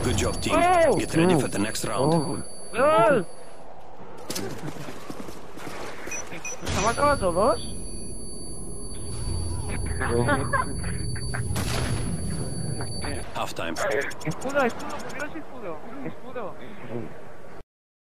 Good job, team. Oh! Get ready for the next round. ¡Gol! ¿Nos ha matado a todos? Halftime. Escudo, escudo, ¿por qué no es escudo? Escudo.